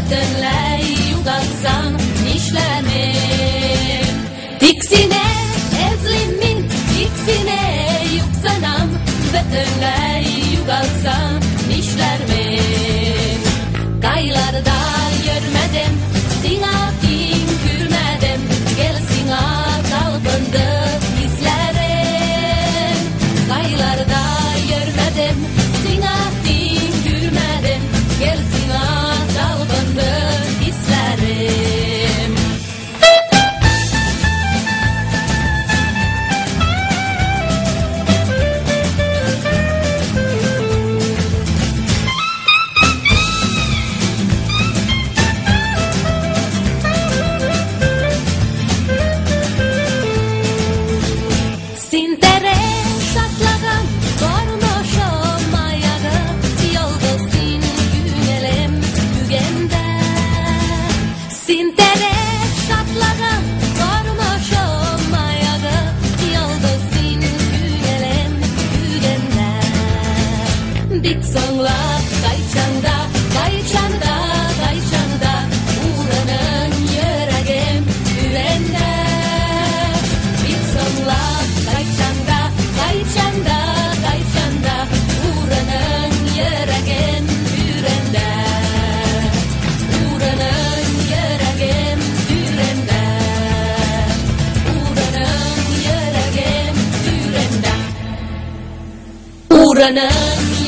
Bütünley yugalsam nişlemem. Tiksine ezlimin, tiksine yuksanam. Bütünley yugalsam nişlermem. Kaylarda yürmedim, sina kim gülmedim. Gel sina kalbinde izlerim. Kaylarda yürmedim, sina kim gülmedim. Gel sina kalbinde izlerim. Sintere şatlagam, kormoşum ayağı, yolda sin günelim gügende. Sintere şatlagam, kormoşum ayağı, yolda sin günelim gügende. Dik sonlap kayçanda, kayçanda, kayçanda, uğranın yüreğim güvende. Dik sonlap kayçanda, kayçanda, kayçanda, uğranın yüreğim güvende. Uğranın yüreğim güvende. Uğranın yüreğim güvende. Uğranın